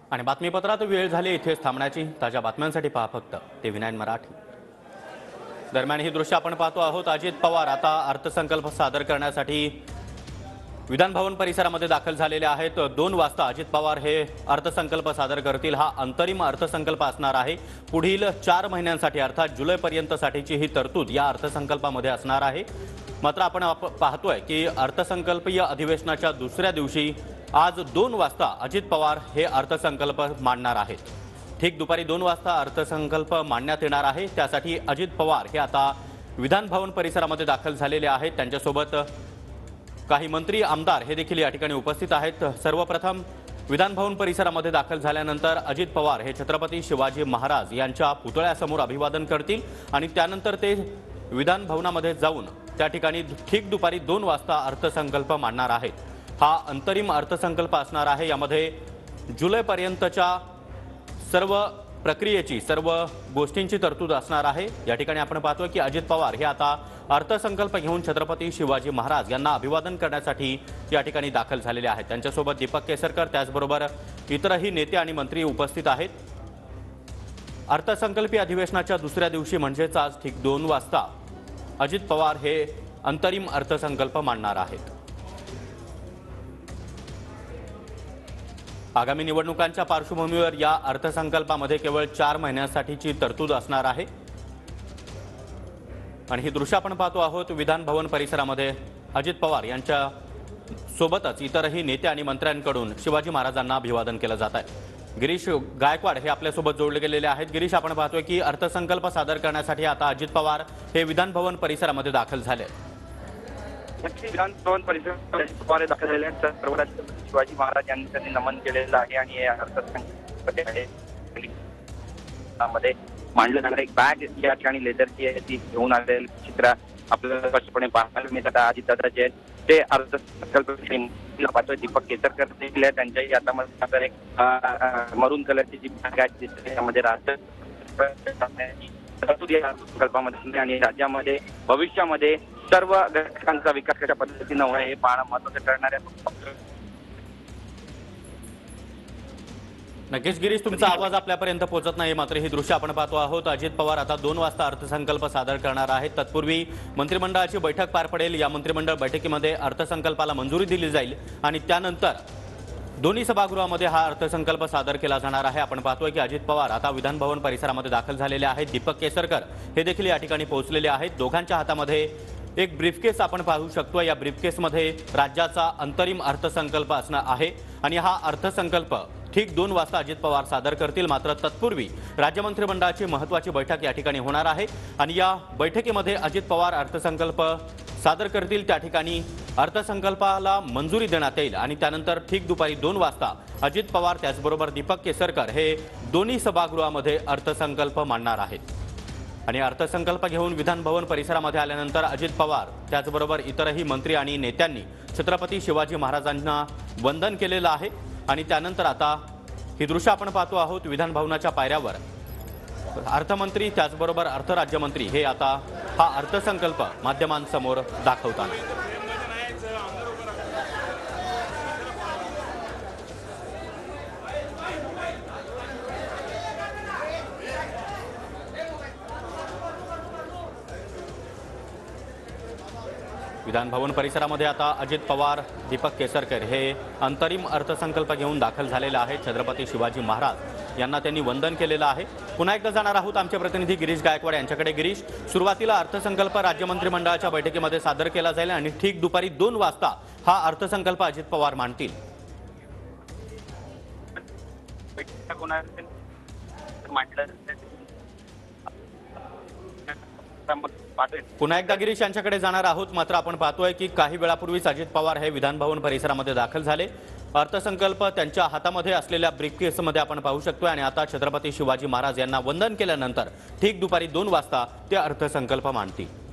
आणि बातमीपत्रात वेळ झाली इथेच थांबण्याची। ताज्या बातम्यांसाठी पहा फक्त TV9 मराठी। दरम्यान ही दृश्य आपण पाहतो आहोत। अजित पवार आता अर्थसंकल्प सादर करण्यासाठी विधान भवन परिसरामध्ये दाखल झालेले आहेत। 2 वाजता अजित पवार हे अर्थसंकल्प सादर करतील। हा अंतरिम अर्थसंकल्प असणार आहे। पुढील 4 महिन्यांसाठी अर्थात जुलैपर्यंतसाठीची ही तरतूद या अर्थसंकल्पामध्ये असणार आहे। मात्र आपण पाहतोय की अर्थसंकल्पीय अधिवेशनाच्या दुसऱ्या दिवशी आज 2 वाजता अजित पवार हे अर्थसंकल्प मांडणार आहेत। ठीक दुपारी 2 वाजता अर्थसंकल्प मांडण्यात येणार आहे। त्यासाठी अजित पवार हे आता विधान भवन परिसरामध्ये दाखल झालेले आहेत। त्यांच्यासोबत काही मंत्री आमदार हे देखील या ठिकाणी उपस्थित आहेत। सर्वप्रथम विधान भवन परिसरामध्ये दाखल झाल्यानंतर अजित पवार हे छत्रपती शिवाजी महाराज यांच्या पुतळ्यासमोर अभिवादन करतील आणि त्यानंतर ते विधान भवनामध्ये जाऊन त्या ठिकाणी ठीक दुपारी 2 वाजता अर्थसंकल्प मांडणार आहेत। हा अंतरिम अर्थसंकल्प असणार आहे। यामध्ये जुलैपर्यंतच्या सर्व प्रक्रियेची सर्व गोष्टींची तरतूद असणार आहे। या ठिकाणी आपण पाहतोय की अजित पवार हे आता अर्थसंकल्प घेऊन छत्रपती शिवाजी महाराज यांना अभिवादन करण्यासाठी या ठिकाणी दाखल झालेले आहेत। त्यांच्यासोबत दीपक केसरकर त्याचबरोबर इतरही नेते आणि मंत्री उपस्थित आहेत। अर्थसंकल्पीय अधिवेशनाच्या दुसऱ्या दिवशी म्हणजेच आज ठीक 2 वाजता अजित पवार हे अंतरिम अर्थसंकल्प मांडणार आहेत। आगामी निवडणुकांच्या पार्श्वभूमीवर या अर्थसंकल्पामध्ये केवळ 4 महिन्यांसाठीची तरतूद असणार आहे। आणि ही दृश्य आपण पाहतो आहोत विधान भवन परिसरामध्ये अजित पवार यांच्या सोबतच इतरही नेते आणि मंत्र्यांकडून शिवाजी महाराजांना अभिवादन केलं जात आहे। गिरीश गायकवाड हे आपल्या सोबत जोडले गेलेले आहेत। गिरीश, आपण पाहतोय की अर्थसंकल्प सादर करण्यासाठी आता अजित पवार हे विधान भवन परिसरामध्ये दाखल झाले। विधान भवन परिसरामध्ये दाखल झाले आहेत। सर्व शिवाजी महाराज यांनी त्यांनी नमन केलेलं आहे आणि हे अर्थसंकल्पामध्ये मांडलं जाणार एक बॅग या ठिकाणी लेदरची आहे ती घेऊन आलेली चित्र आपल्याला स्पष्टपणे पाहायला मिळतात। अजितदादाचे ते अर्थसंकल्प पाहतोय दीपक केसरकर देखील त्यांच्याही हातामध्ये एक मरून कलरची जी बॅग आहे त्यामध्ये राज्य तरतूद या अर्थसंकल्पामध्ये आणि राज्यामध्ये भविष्यामध्ये सर्व घटकांचा विकास कशा पद्धतीनं होईल हे पाहणं महत्त्वाचं ठरणार आहे। नक्कीच गिरीश, तुमचा आवाज आपल्यापर्यंत पोहोचत नाही। मात्र ही दृश्य आपण पाहतो आहोत। अजित पवार आता 2 वाजता अर्थसंकल्प सादर करणार आहेत। तत्पूर्वी मंत्रिमंडळाची बैठक पार पडेल। या मंत्रिमंडळ बैठकीमध्ये अर्थसंकल्पाला मंजुरी दिली जाईल आणि त्यानंतर दोन्ही सभागृहामध्ये हा अर्थसंकल्प सादर केला जाणार आहे। आपण पाहतोय की अजित पवार आता विधान भवन परिसरामध्ये दाखल झालेले आहेत। दीपक केसरकर हे देखील या ठिकाणी पोहोचलेले आहेत। दोघांच्या हातामध्ये एक ब्रीफकेस आपण पाहू शकतो। या ब्रीफकेसमध्ये राज्याचा अंतरिम अर्थसंकल्प असणार आहे आणि हा अर्थसंकल्प ठीक 2 वाजता अजित पवार सादर करतील। मात्र तत्पूर्वी राज्य मंत्रिमंडळाची महत्त्वाची बैठक या ठिकाणी होणार आहे आणि या बैठकीमध्ये अजित पवार अर्थसंकल्प सादर करतील। त्या ठिकाणी अर्थसंकल्पाला मंजुरी देण्यात येईल आणि त्यानंतर ठीक दुपारी 2 वाजता अजित पवार त्याचबरोबर दीपक केसरकर हे दोन्ही सभागृहामध्ये अर्थसंकल्प मांडणार आहेत। आणि अर्थसंकल्प घेऊन विधान भवन परिसरामध्ये आल्यानंतर अजित पवार त्याचबरोबर इतरही मंत्री आणि नेत्यांनी छत्रपती शिवाजी महाराजांना वंदन केलेलं आहे आणि त्यानंतर आता ही दृश्य आपण पाहतो आहोत विधान भवनाच्या पायऱ्यावर अर्थमंत्री त्याचबरोबर अर्थराज्यमंत्री हे आता हा अर्थसंकल्प माध्यमांसमोर दाखवतात। विधान भवन परिसरामध्ये आता अजित पवार दीपक केसरकर हे अंतरिम अर्थसंकल्प घेऊन दाखल झालेले आहेत। छत्रपती शिवाजी महाराज यांना त्यांनी वंदन केलेलं आहे। पुन्हा एकदा जाणार आहोत आमचे प्रतिनिधी गिरीश गायकवाड यांच्याकडे। गिरीश, सुरुवातीला अर्थसंकल्प राज्य मंत्रिमंडळाच्या बैठकीमध्ये सादर केला जाईल आणि ठीक दुपारी 2 वाजता हा अर्थसंकल्प अजित पवार मांडतील। पुन्हा एकदा गिरीश यांच्याकडे जाणार आहोत। मात्र आपण पाहतोय की काही वेळापूर्वीच अजित पवार हे विधान भवन परिसरामध्ये दाखल झाले। अर्थसंकल्प त्यांच्या हातामध्ये असलेल्या ब्रीफकेसमध्ये आपण पाहू शकतो आणि आता छत्रपती शिवाजी महाराज यांना वंदन केल्यानंतर ठीक दुपारी 2 वाजता ते अर्थसंकल्प मांडतील।